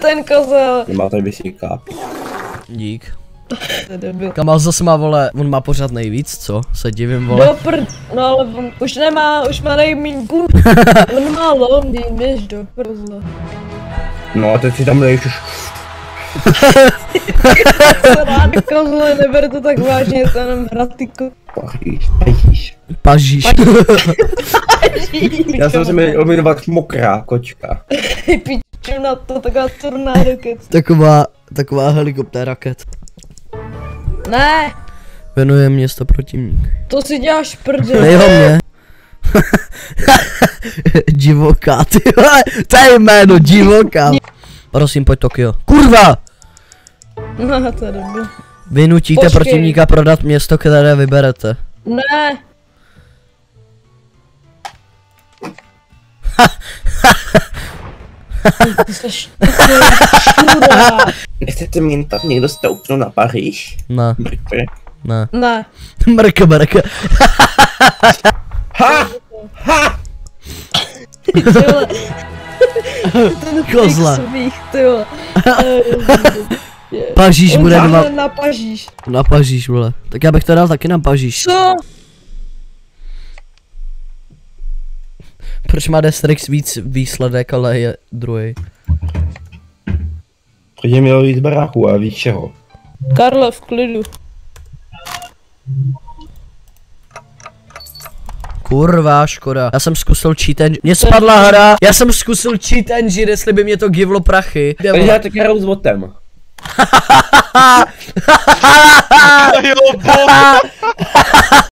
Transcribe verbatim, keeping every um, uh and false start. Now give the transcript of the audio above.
ten kozel. Nemá tady vysí kápy. Dík. Kamal zase má, vole, on má pořád nejvíc, co? Se divím, vole. Do prd, no ale on už nemá, už má nejmínku. On má Londýn, běž do prdle. No a teď si tam leješ už. Se rád kozle, neber to tak vážně, to jenom hratýko. Paříž, paříž. Paříž. Já jsem se měl jmenovat mokrá kočka. Piču na to, taková tornádo kec. Taková, taková helikoptéra raket. Ne, Venuje město protivník. to si děláš prdel. Nejho mě. Divoká, ty vole, to je jméno, divoká. Prosím, pojď Tokio. Kurva! No, to je dobré. Vy nutíte Počkej. protivníka prodat město, které vyberete. Ne. Ty jsi šťůra. Nechcete mi jen tak někdo stoupnout na Paříž? Ne, Mrkve. ne. Ne. Mrka, mrka. Ha! Ha! Ty vole. Ten Kozla. fix svých, ty vole. Paříž On bude dále dva... na Paříž. Na Paříž, vole. Tak já bych to dal taky na Paříž. Co? Proč má Destrix víc výsledek, ale je druhý? Protože měl víc baráků a víc čeho. Karle, v klidu. Kurva, škoda. Já jsem zkusil cheat engine. Mně spadla hra. Já jsem zkusil cheat engine, jestli by mě to givlo prachy. Takže já tak hraju s botem. Jo, bo.